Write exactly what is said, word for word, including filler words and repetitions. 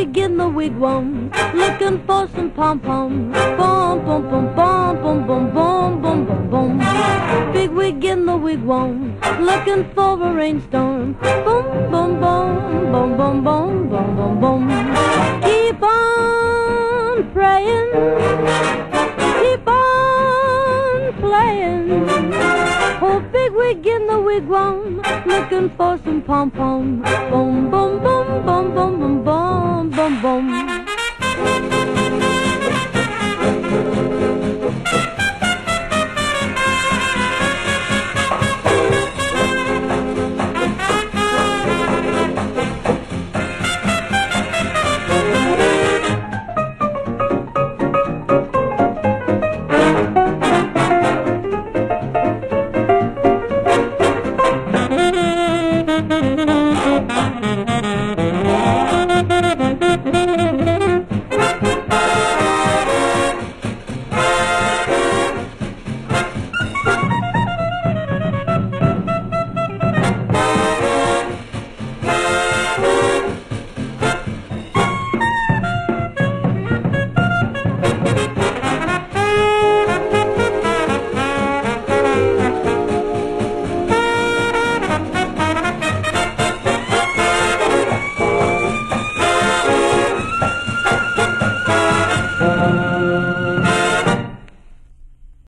wig in the wigwam, looking for some pom-pom. Bum, bum, bum, bum, bum, bum, bum, bum, bum, bum. Big wig in the wigwam, looking for a rainstorm. Boom, boom, boom, boom, boom, boom, boom, boom, boom. Keep on praying, keep on playing. Oh, big wig in the wigwam, looking for some pom-pom. Boom, boom, boom, boom, boom, boom, boom.